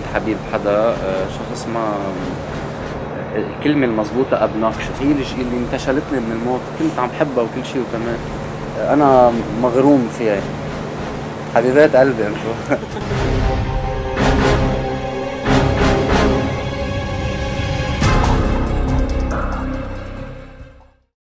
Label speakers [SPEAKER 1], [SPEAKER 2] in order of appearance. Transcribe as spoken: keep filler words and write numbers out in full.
[SPEAKER 1] حبيب حدا، آه، شخص ما الكلمة المضبوطة obnoxious، هي اللي اللي انتشلتني من الموت. كنت عم حبها وكل شيء، وكمان أنا مغروم فيها. حبيبات قلبي انتو.